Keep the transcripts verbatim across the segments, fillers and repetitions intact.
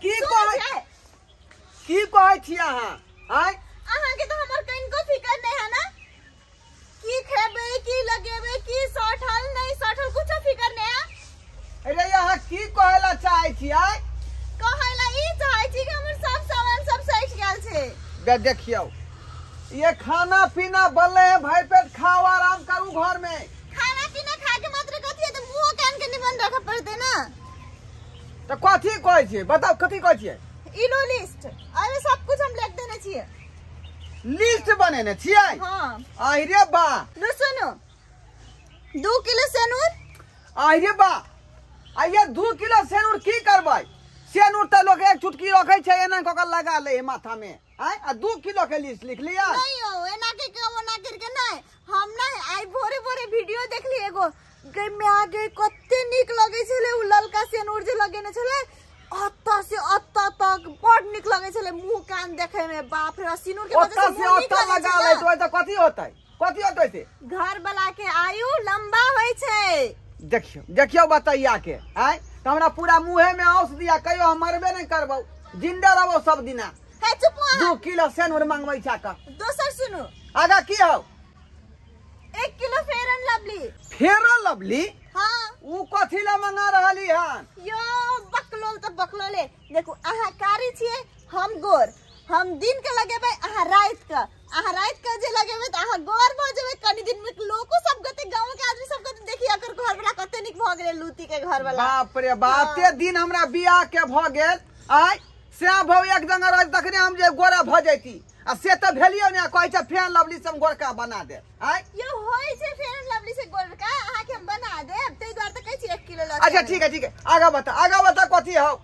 की कहे की कहे छी अहाँ आय अहाँ के तो हमर कनिको फिकर नहीं है ना की खेबे की लगेबे की सठल नहीं सठल कुछ फिकर नहीं है। अरे यहाँ की कहला चाहे छी आय कहला ई चाहे छी कि हमर सब सामान सब सही गेल छे। बे देखियो ये खाना पीना बनले है भाई पेट खाओ आराम करू घर में। खाना पीना खा के मात्र कथि है तो मुंह कान के निमन रख पड़ते ना। तो कथी कहै छी बताओ कथी कहै छी। इलो लिस्ट अरे सब कुछ हम लिख देने छिए। लिस्ट बनेने छिए। हां अरे बा लो सुनो दो किलो सेनूर। अरे बा आइए दो किलो सेनूर की करबै सेनूर त लोग एक चुटकी रखै छै एना क के लगा ले माथा में आय आ दो किलो के लिस्ट लिख लिया। नहीं हो एना के के ओना करके नहीं हम नहीं आई भोरे भोरे वीडियो देखली एगो गई में आगे कते निक लगे छले उ ललका सेनूर जे लगेने छले अत्ता से अत्ता तक बड़ निक लगे छले मुंह कान देखे में बाप रे सेनूर के वजह से से अत्ता लगा ले तो त कथी होतै कथी होतै से घर वाला के आयु लंबा होय छै। देखियो देखियो बताइया के आय त हमरा पूरा मुंहे में औस दिया कहियो हम मरबे नहीं करबौ जिंदा रहबो सब दिना। हे चुप हो दो किलो सेनूर मांगबै छा का। दोसर सुनो आगा की हो एक kilo Fair and Lovely. Fair and Lovely हां उ कथी ला मंगा रहली हन यो बकलोल त बकलोले देखो अहाँ कारी छिए हम गोर हम दिन के लगेबे अहाँ रात के अहाँ रात के जे लगेबे त अहाँ गोर भ जेबे कनी दिन में लोको सब गते गांव के आदमी सब गते देखि अकर घर वाला कते निक भ गेले लूती के घर वाला। बाप रे बाते दिन हमरा बियाह के भ गेल आय से भौ एक जंगा रह तखने हम जे गोरा भ जैती आ से त भेलियो ने कहै छै फेयर लवली से हम गोरका बना दे आय यो होय छै फेयर लवली से गोरका अहाँ के हम बना देब तै द्वार त कहै छी एक किलो ल। अच्छा ठीक है ठीक है आगा बता आगा बता कथी हो।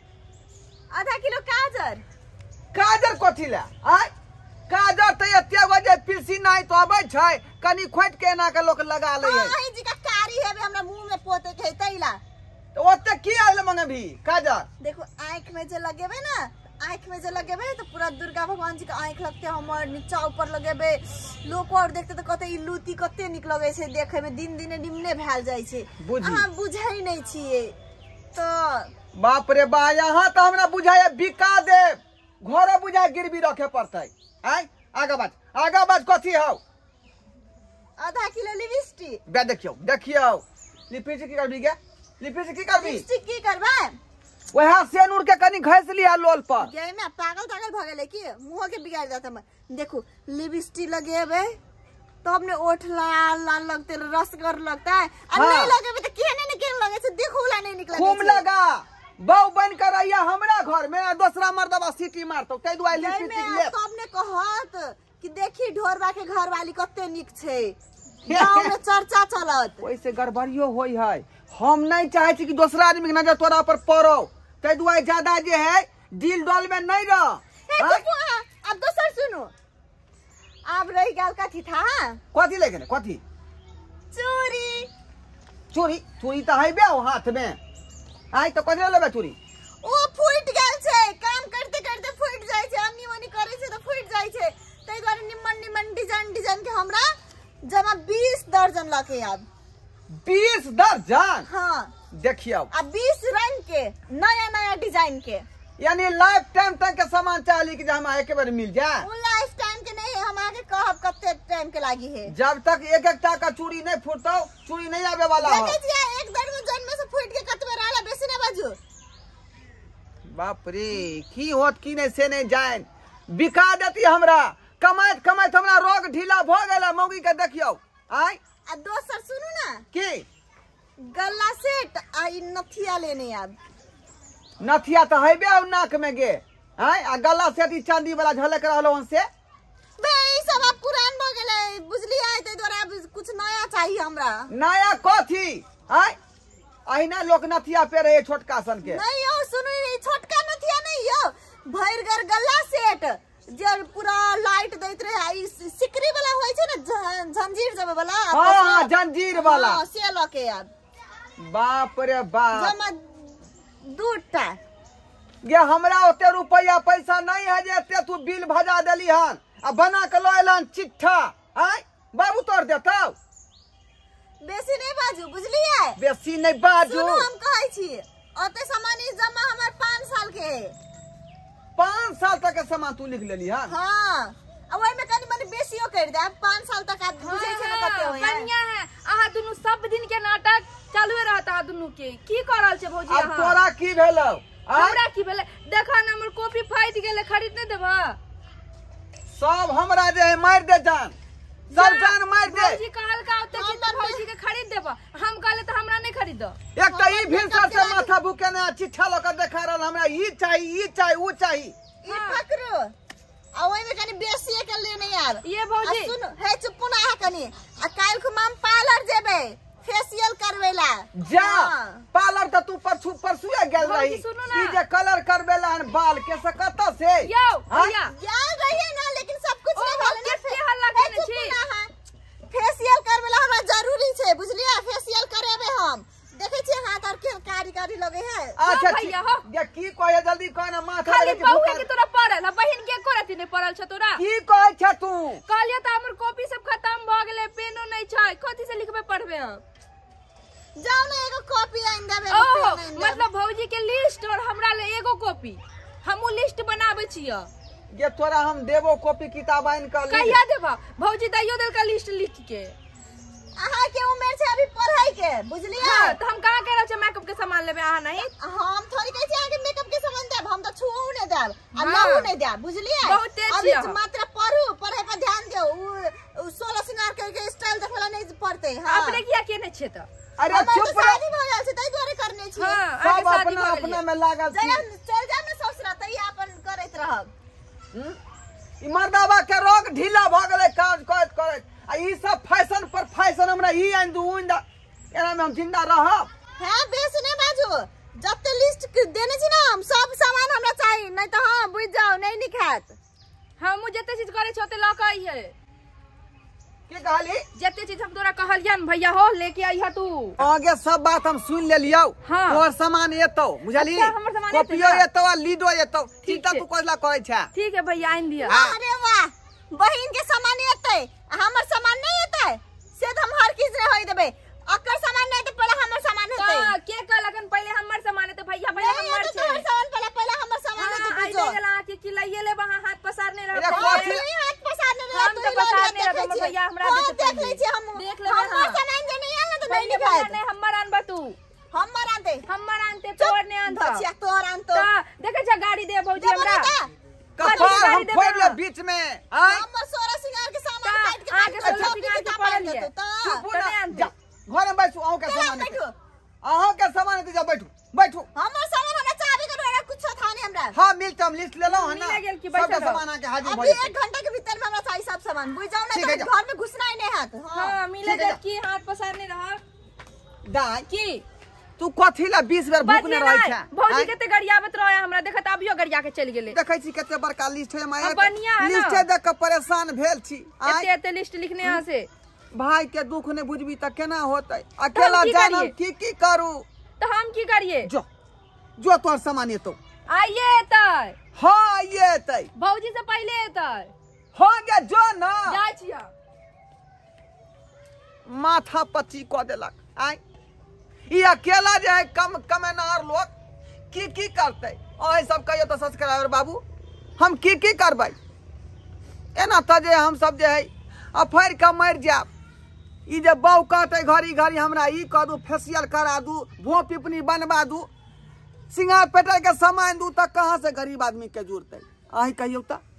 आधा किलो गाजर। गाजर कथी ला आय गाजर त एते बजे पिलसी नहीं तो आबै छै कनी खोट के एना के लोग लगा ले है। अहीं जी का कारी है हमरा मुंह में पोते के तैला तो ओते की आइल मंगबी गाजर। देखो आंख में जे लगेबे ना आंख में जे लगेबे तो पूरा दुर्गा भगवान जी के आंख लगते हमर नीचा ऊपर लगेबे लोग और देखते तो कहते ई लूती कते निक लगे छै देखे में दिन दिन निम्ने भेल जाय छै अहाँ बुझै नहीं छिए तो बाप रे बा यहाँ तो हमरा बुझाय बिका दे घरे बुझाय गिरवी रखे पड़तै आय आगा बात आगा बात कथी हो। आधा किलो लिपस्टिक। बे देखियो देखियो लिपस्टिक की करबी के लिपस्टिक की करबी लिपस्टिक की करबा वह सेनूर के कनी घस लिया लोल पर गे में पागल पागल भ गेले की मुंह के बिगाड़ जाता मैं देखो लिपस्टिक लगेबे तब ने ओठ लाल लाल लगते रसगर लगता है और हाँ। नहीं लगेबे त केने ने केने लगे छै देखोला नहीं निकले खूब लगा बहु बन कर आइया हमरा घर में दूसरा मर्दबा सीटी मारतो तै दुआई लिपस्टिक ले तब ने कहत कि देखी ढोरबा के घर वाली कते निक छै गांव में चर्चा चलत ओइसे गड़बड़ियो होई है हम नहीं चाहे छी कि दूसरा आदमी के नजर तोरा पर पड़ो तै दुआई ज्यादा जे है दिल डोल में नहीं रह। अब दोसर सुनो अब रही गल कथी था कथी लेके ने कथी चूड़ी चूड़ी चूड़ी त है बे हाथ में आइ तो कथी लेबे चूड़ी ओ फूट गेल छै काम करते करते फूट जाय छै अम्मी मनी करे छै तो फूट जाय छै तै द्वारे निमन निमन डिजाइन डिजाइन के हमरा जमा बीस दर्जन लके अब बीस दर्जन। हां देखियो अब बीस रंग के नया नया डिजाइन के यानी लाइफ टाइम तक के सामान चाहिए कि हम एक बार मिल जाए। वो लाइफ टाइम के नहीं हम आगे कहब कते टाइम के लागी है जब तक एक एक का चूड़ी नहीं फूटो चूड़ी नहीं आवे वाला हो। एक दर्जन में से फूट के कतबे रहला बेसी ना बाजू बाप रे की होत की नहीं से नहीं जाए बिका देती हमरा कमाइत कमाइत हमरा रोग ढीला भ गेला मौगी के देखियो आय आ दोसर सुनू ना की गल्ला सेट आई नथिया लेने अब नथिया तो हैबे नाक में गे आय आ गला सेट ई चांदी वाला झलक रहलो हन से बे ई सब अब पुरान भ गेले बुझली आय ते द्वारा कुछ नया चाहिए हमरा। नया कथी आय अहिना लोक नथिया पे रहे छोटका सन के नहीं यो सुनु ई छोटका नथिया नहीं यो भैरगर गल्ला सेट जे पूरा लाइट दैत रहे आई सिकरी वाला होय छै ना जंजीर जब वाला हां हां जंजीर वाला हां से लके अब बाप रे बाप जमा दूटा ये हमरा ओते रुपया पैसा नहीं है जे एते तू बिल भजा देली हन आ बना के ल एलन चिट्ठा आय बाबू तोड़ देतौ बेसी नहीं बाजू बुझलिए बेसी नहीं बाजू सुनो हम कहै छी अते सामान ई जमा हमर पाँच साल के पाँच साल तक के सामान तू लिख लेली हां हां अब ओइ में कनी मनी बेसियो कर दे पाँच साल तक आ बुझे छै न कते होय कन्या है आहा दुनु सब दिन के नाटक चालू रहता दुनु के की करल छै भौजी अब तोरा की भेलौ हमरा की भेले देखा न हमर कॉपी फाइट गेले खरीद नै देबा सब हमरा जे है मार दे जान सब जान मार दे भौजी कहल का ओते चिंता भौजी के खरीद देबा हम कहले त हमरा नै खरीद एक त ई भिनसर से माथा भूके ना चिट्ठा ल के देखा रहल हमरा ई चाहिए ई चाहिए ऊ चाहिए ई पकड़ो आ ओइ में कनी बेसिए के लेने यार ये भौजी सुन हे चुप ना है कनी आ काल को हम पार्लर जेबे फेशियल करवेला जा पार्लर त तू परसू परसू गेल रही ई जे कलर करवेला बाल के से कत से यो भैया जा रही ना लेकिन सब कुछ ओ, नहीं भेल के के हल्ला केने छी फेशियल करवेला हमरा जरूरी छै बुझलिया फेशियल करेबे हम देखे छी हाथ और के कारी कारी लगे है अच्छा भैया हो ये की कहे जल्दी कह ना माथा खाली लगे बहू के तोरा पड़ल है बहिन के कोरती नै पड़ल छ तोरा की कहे छ तू कहलियो त हमर कॉपी सब खत्म भ गेले पेनो नै छै कथि से लिखबे पढ़बे हम जाओ ना एगो कॉपी आइन देबे ओ मतलब भौजी के लिस्ट और हमरा ले एगो कॉपी हमहु लिस्ट बनाबै छियै ये तोरा हम देबो कॉपी किताब आइन कर कहिया देबा भौजी दैयो देल का लिस्ट लिख के अहा के उम्र छै अभी पढ़ाई के बुझलिया हां त हम कहां कह रह छ मेकअप के सामान लेबे अहा नहीं हम थोड़ी कहै छी आगे मेकअप के सामान देब हम त छुओ नै देब आ लहू नै देब बुझलिया बहुत तेज अभी छियै मात्र पढ़ू पढ़ाई पर ध्यान दियौ उ सोलह सिंगार के स्टाइल देखला नै पड़ते हां अपने किया केने छै त अरे चुप रह शादी भ गेल छै तै दुआरे करने छी हां सब आगे शादी अपना भ अपना गेल में लागल छी जय चल जा ना ससुरा तै अपन करैत रहब ई मर्दावा के रोग ढीला भ गेलै काज करत करत आ ई सब फैशन पर फैशन हमरा ई आइन दू उइन दा एना में हम जिंदा रहब है बेस नै बाजू जब ते लिस्ट देने छी ना हम सब सामान हमरा चाहिए नै त हां बुझ जाओ नै निखात हम जते चीज करे छ ओते ल के आइए की कहली जते चीज हम तोरा कहलियन भैया हो लेके आइहा तू आगे सब बात हम सुन लेलियो हाँ। तोर सामान एतौ बुझली अच्छा, हमर सामान एतै, कॉपियो हाँ। एतौ आ लीडो एतौ चिंता छै। तू कोइला करे छै ठीक है भैया आइन दिया हाँ। अरे वाह बहिन के सामान एतै हमर सामान नै एतै से त हम हर चीज रे होई देबे अकर सामान नै त पहले हमर सामान हेतै का के कहलकन पहले हमर सामान है तो भैया भैया हमर छै तोहर सामान पहले पहले हमर सामान हां हेतै आई बुझो गेला के की लइए ले वहां हाथ पसारने अरे रह कथी- नहीं हाथ पसारने रे हम तो पसारने रह हमर भैया हमरा हां देते देख लै छी हम देख लेबे हमर हां सामान जे नहीं आला त नहीं नहीं निभात नहीं हमर आनबा तू हमर आनते हमर आनते तोर ने आनता बचिया तोर आनतो त देखे छ गाड़ी दे भौजी हमरा कपार हम फोड़ ले बीच में आय हमर सोरा सिंगार के सामान ता, काट के आगे सोलह सिंगार के पड़ल है। चुप तो ना नहीं आनते। जा घर में बैठो अहू के सामान बैठो है अहू के सामान है जा बैठो बैठो हमर सामान हमरा चाबी के रे कुछ था नहीं हमरा हां मिलत हम लिस्ट ले लो है ना मिले गेल की सब बैठल के रहो। सामान आके हाजिर भ अभी जेतै एक घंटा के भीतर में हमरा चाहिए सब सामान बुझ जाओ ठीक ना है, तो जा। घर में घुसना ही नहीं हाथ हां हां मिले ठीक है, जब की हाथ पसारने रह दाई की तू कथी ला बीस बेर भूखने रहै छै भौजी कते गरियाबत रहे हमरा देखत अभियो गरिया के चल गेले देखै छी कते बड़का लिस्ट है माय अब बढ़िया है ना। लिस्ट देख के परेशान भेल छी आय एते एते लिस्ट लिखने यहाँ से भाई के दुख ने बुझबी त केना होतै अकेला की जानम करिए? की की करू तो हम की करिए जो जो तोर सामान एतौ आइए एतै हां ये एतै भौजी से पहले एतै हो गे जो ना जाय छिया माथा पच्ची क देलक आय ई अकेला जे है कम कमेनार लोग की की करतै अहि सब कहियो तो सब्सक्राइबर बाबू हम की की करबै एना त जे हम सब जे है अफैर के मर जाब ई जे बौ कहते घड़ी घड़ी हमरा ई कर दू फेशियल करा दू भो पिपनी बनवा दू सिंगार पेटर के सामान दू त कहां से गरीब आदमी के जुड़तै अहि कहियो त